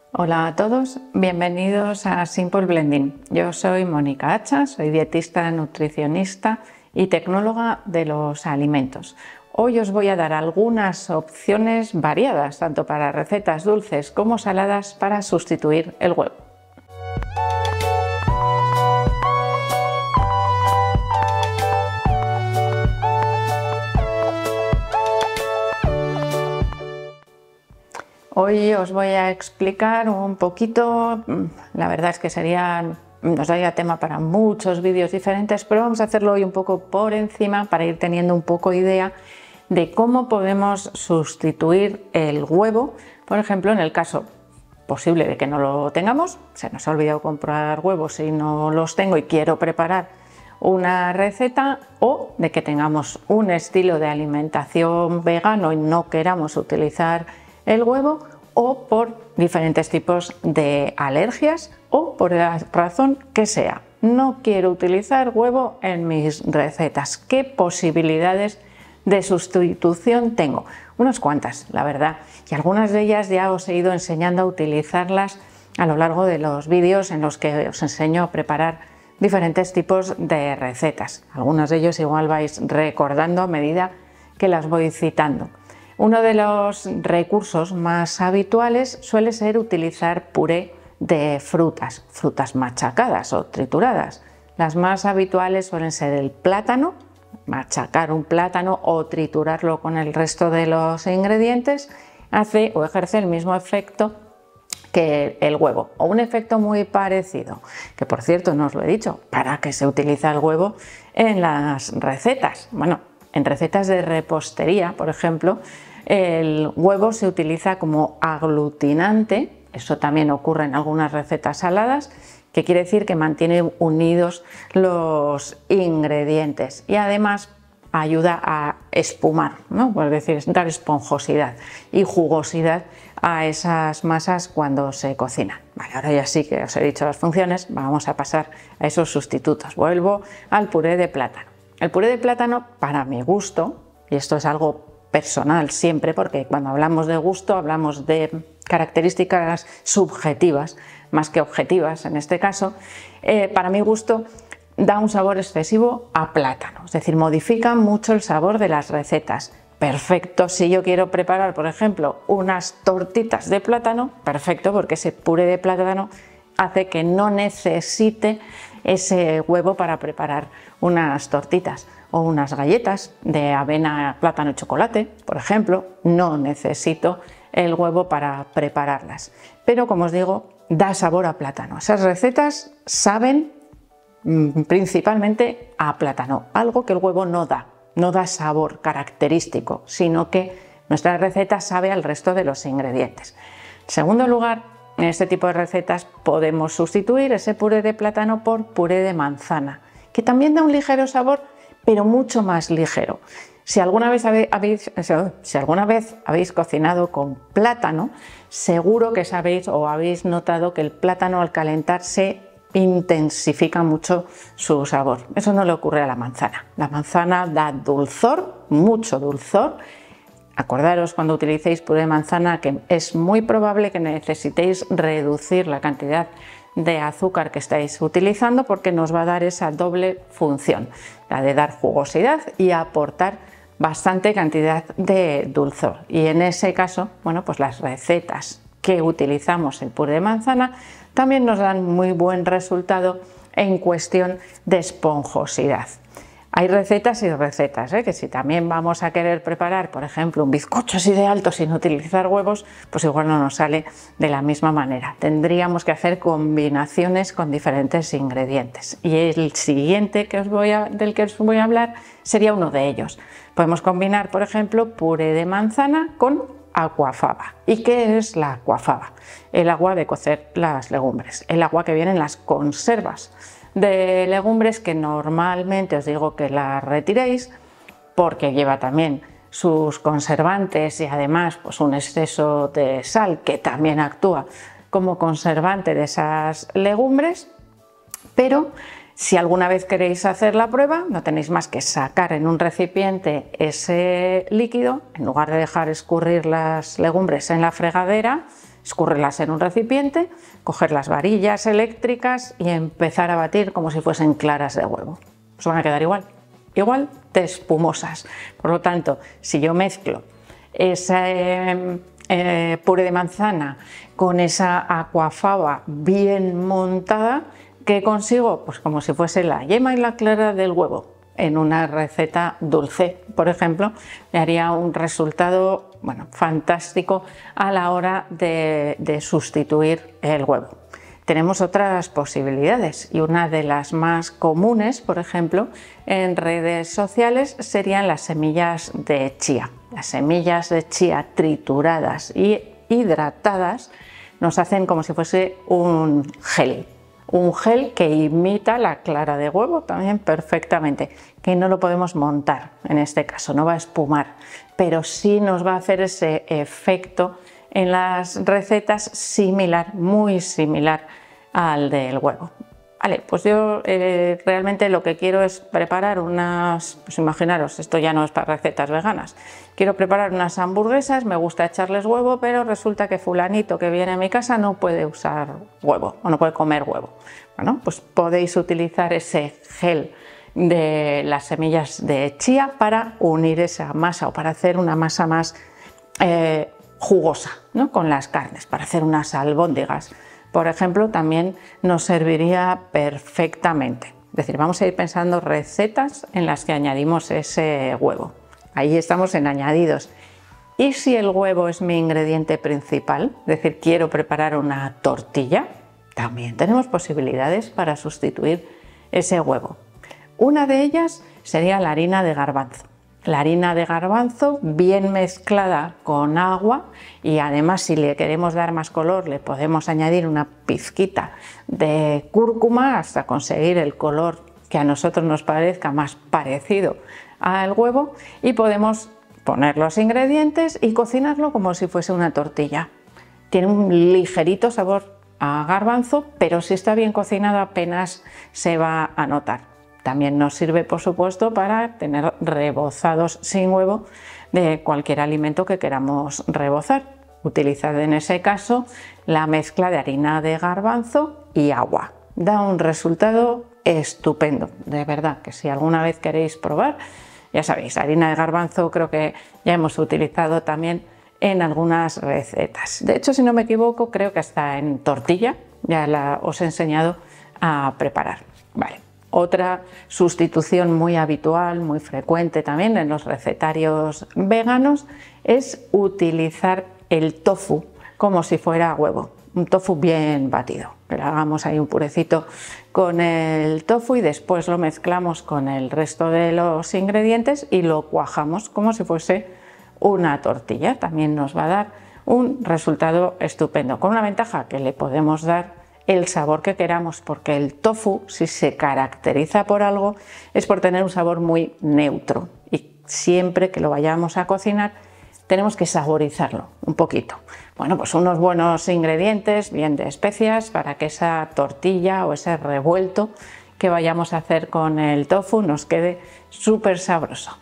Hola a todos, bienvenidos a Simple Blending. Yo soy Mónica Hacha, soy dietista, nutricionista y tecnóloga de los alimentos. Hoy os voy a dar algunas opciones variadas, tanto para recetas dulces como saladas, para sustituir el huevo. Hoy os voy a explicar un poquito, la verdad es que nos daría tema para muchos vídeos diferentes, pero vamos a hacerlo hoy un poco por encima para ir teniendo un poco idea de cómo podemos sustituir el huevo, por ejemplo, en el caso posible de que no lo tengamos, se nos ha olvidado comprar huevos y no los tengo y quiero preparar una receta, o de que tengamos un estilo de alimentación vegano y no queramos utilizar el huevo, o por diferentes tipos de alergias o por la razón que sea. No quiero utilizar huevo en mis recetas. ¿Qué posibilidades de sustitución tengo? Unas cuantas, la verdad, y algunas de ellas ya os he ido enseñando a utilizarlas a lo largo de los vídeos en los que os enseño a preparar diferentes tipos de recetas. Algunos de ellos igual vais recordando a medida que las voy citando. Uno de los recursos más habituales suele ser utilizar puré de frutas machacadas o trituradas. Las más habituales suelen ser el plátano, machacar un plátano o triturarlo con el resto de los ingredientes hace o ejerce el mismo efecto que el huevo, o un efecto muy parecido, que por cierto no os lo he dicho, ¿para qué se utiliza el huevo en las recetas? Bueno, en recetas de repostería, por ejemplo, el huevo se utiliza como aglutinante. Eso también ocurre en algunas recetas saladas, que quiere decir que mantiene unidos los ingredientes y además ayuda a espumar, ¿no? Es decir, dar esponjosidad y jugosidad a esas masas cuando se cocinan. Vale, ahora ya sí que os he dicho las funciones, vamos a pasar a esos sustitutos. Vuelvo al puré de plátano. El puré de plátano, para mi gusto, y esto es algo personal siempre, porque cuando hablamos de gusto hablamos de características subjetivas más que objetivas en este caso, para mi gusto da un sabor excesivo a plátano, es decir, modifica mucho el sabor de las recetas. Perfecto si yo quiero preparar, por ejemplo, unas tortitas de plátano, perfecto, porque ese puré de plátano hace que no necesite ese huevo para preparar unas tortitas, o unas galletas de avena, plátano y chocolate, por ejemplo. No necesito el huevo para prepararlas, pero como os digo, da sabor a plátano. Esas recetas saben principalmente a plátano, algo que el huevo no da sabor característico, sino que nuestra receta sabe al resto de los ingredientes. En segundo lugar, en este tipo de recetas podemos sustituir ese puré de plátano por puré de manzana, que también da un ligero sabor, pero mucho más ligero. Si alguna vez habéis cocinado con plátano, seguro que sabéis o habéis notado que el plátano al calentarse intensifica mucho su sabor. Eso no le ocurre a la manzana. La manzana da dulzor, mucho dulzor. Acordaros cuando utilicéis puré de manzana que es muy probable que necesitéis reducir la cantidad de azúcar que estáis utilizando, porque nos va a dar esa doble función, la de dar jugosidad y aportar bastante cantidad de dulzor. Y en ese caso, bueno, pues las recetas que utilizamos el puré de manzana también nos dan muy buen resultado en cuestión de esponjosidad. Hay recetas y recetas, que si también vamos a querer preparar, por ejemplo, un bizcocho así de alto sin utilizar huevos, pues igual no nos sale de la misma manera. Tendríamos que hacer combinaciones con diferentes ingredientes. Y el siguiente del que os voy a hablar sería uno de ellos. Podemos combinar, por ejemplo, puré de manzana con aquafaba. ¿Y qué es la aquafaba? El agua de cocer las legumbres, el agua que viene en las conservas de legumbres, que normalmente os digo que la retiréis porque lleva también sus conservantes y además pues un exceso de sal que también actúa como conservante de esas legumbres. Pero si alguna vez queréis hacer la prueba, no tenéis más que sacar en un recipiente ese líquido, en lugar de dejar escurrir las legumbres en la fregadera, escurrirlas en un recipiente, coger las varillas eléctricas y empezar a batir como si fuesen claras de huevo. Pues van a quedar igual de espumosas. Por lo tanto, si yo mezclo ese puré de manzana con esa aquafaba bien montada, ¿qué consigo? Pues como si fuese la yema y la clara del huevo. En una receta dulce, por ejemplo, me haría un resultado fantástico a la hora de sustituir el huevo. Tenemos otras posibilidades y una de las más comunes, por ejemplo, en redes sociales serían las semillas de chía. Las semillas de chía trituradas y hidratadas nos hacen como si fuese un gel que imita la clara de huevo también perfectamente, que no lo podemos montar en este caso, no va a espumar, pero sí nos va a hacer ese efecto en las recetas similar, muy similar al del huevo. Vale, pues yo realmente lo que quiero es preparar unas, pues imaginaros, esto ya no es para recetas veganas, quiero preparar unas hamburguesas, me gusta echarles huevo, pero resulta que fulanito que viene a mi casa no puede usar huevo o no puede comer huevo. Bueno, pues podéis utilizar ese gel de las semillas de chía para unir esa masa o para hacer una masa más jugosa, ¿no? Con las carnes, para hacer unas albóndigas. Por ejemplo, también nos serviría perfectamente. Es decir, vamos a ir pensando recetas en las que añadimos ese huevo. Ahí estamos en añadidos. ¿Y si el huevo es mi ingrediente principal? Es decir, quiero preparar una tortilla. También tenemos posibilidades para sustituir ese huevo. Una de ellas sería la harina de garbanzo. La harina de garbanzo bien mezclada con agua y además si le queremos dar más color le podemos añadir una pizquita de cúrcuma hasta conseguir el color que a nosotros nos parezca más parecido al huevo y podemos poner los ingredientes y cocinarlo como si fuese una tortilla. Tiene un ligerito sabor a garbanzo, pero si está bien cocinado apenas se va a notar. También nos sirve, por supuesto, para tener rebozados sin huevo de cualquier alimento que queramos rebozar. Utilizad en ese caso la mezcla de harina de garbanzo y agua. Da un resultado estupendo, de verdad, que si alguna vez queréis probar, ya sabéis, harina de garbanzo creo que ya hemos utilizado también en algunas recetas. De hecho, si no me equivoco, creo que hasta en tortilla ya os he enseñado a preparar. Vale. Otra sustitución muy habitual, muy frecuente también en los recetarios veganos es utilizar el tofu como si fuera huevo, un tofu bien batido. Que le hagamos ahí un purecito con el tofu y después lo mezclamos con el resto de los ingredientes y lo cuajamos como si fuese una tortilla. También nos va a dar un resultado estupendo, con una ventaja que le podemos dar el sabor que queramos, porque el tofu, si se caracteriza por algo, es por tener un sabor muy neutro y siempre que lo vayamos a cocinar tenemos que saborizarlo un poquito. Bueno, pues unos buenos ingredientes, bien de especias, para que esa tortilla o ese revuelto que vayamos a hacer con el tofu nos quede súper sabroso.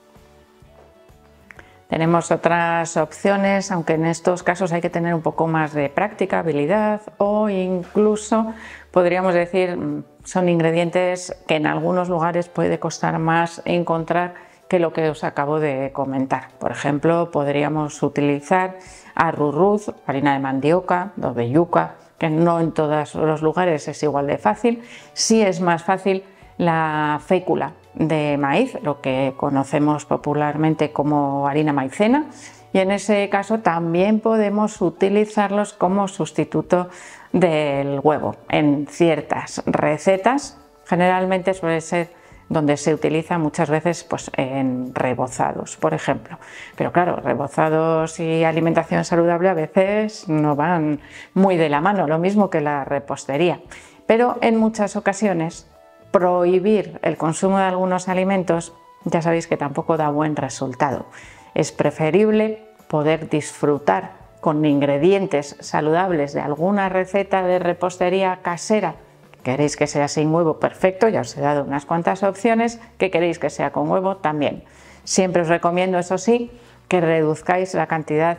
Tenemos otras opciones, aunque en estos casos hay que tener un poco más de práctica, habilidad o incluso podríamos decir son ingredientes que en algunos lugares puede costar más encontrar que lo que os acabo de comentar. Por ejemplo, podríamos utilizar arrurruz, harina de mandioca, de yuca, que no en todos los lugares es igual de fácil. Sí es más fácil la fécula de maíz, lo que conocemos popularmente como harina maicena, y en ese caso también podemos utilizarlos como sustituto del huevo. En ciertas recetas generalmente suele ser donde se utiliza muchas veces pues, en rebozados, por ejemplo. Pero claro, rebozados y alimentación saludable a veces no van muy de la mano, lo mismo que la repostería. Pero en muchas ocasiones prohibir el consumo de algunos alimentos ya sabéis que tampoco da buen resultado. Es preferible poder disfrutar con ingredientes saludables de alguna receta de repostería casera. ¿Queréis que sea sin huevo? Perfecto, ya os he dado unas cuantas opciones. ¿Qué queréis que sea con huevo? También. Siempre os recomiendo, eso sí, que reduzcáis la cantidad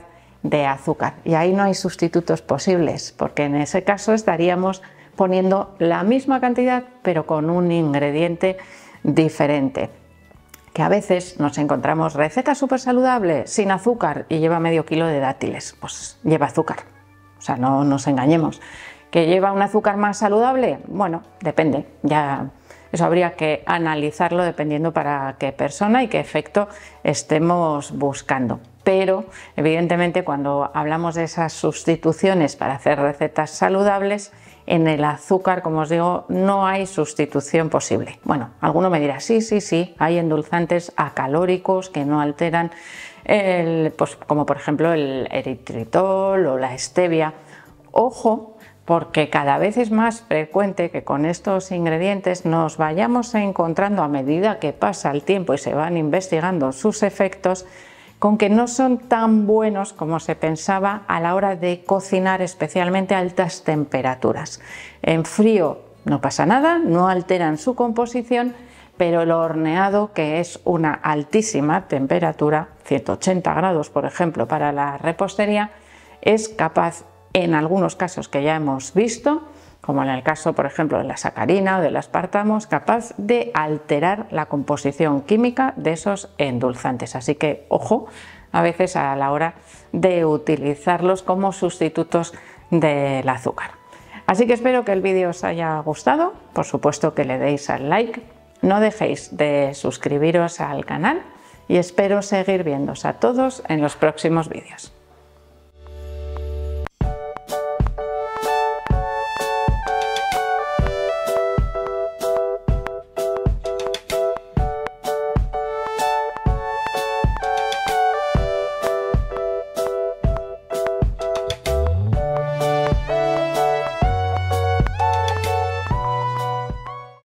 de azúcar. Y ahí no hay sustitutos posibles, porque en ese caso estaríamos poniendo la misma cantidad pero con un ingrediente diferente. Que a veces nos encontramos recetas súper saludables sin azúcar y lleva medio kilo de dátiles, pues lleva azúcar, o sea, no nos engañemos. ¿Que lleva un azúcar más saludable? Bueno, depende, ya eso habría que analizarlo dependiendo para qué persona y qué efecto estemos buscando. Pero evidentemente cuando hablamos de esas sustituciones para hacer recetas saludables, en el azúcar, como os digo, no hay sustitución posible. Bueno, alguno me dirá, sí, hay endulzantes acalóricos que no alteran, pues, como por ejemplo el eritritol o la stevia. Ojo, porque cada vez es más frecuente que con estos ingredientes nos vayamos encontrando a medida que pasa el tiempo y se van investigando sus efectos, con que no son tan buenos como se pensaba a la hora de cocinar, especialmente a altas temperaturas. En frío no pasa nada, no alteran su composición, pero el horneado, que es una altísima temperatura, 180 grados por ejemplo para la repostería, es capaz, en algunos casos que ya hemos visto, como en el caso por ejemplo de la sacarina o del aspartamo, es capaz de alterar la composición química de esos endulzantes. Así que ojo a veces a la hora de utilizarlos como sustitutos del azúcar. Así que espero que el vídeo os haya gustado, por supuesto que le deis al like, no dejéis de suscribiros al canal y espero seguir viéndoos a todos en los próximos vídeos.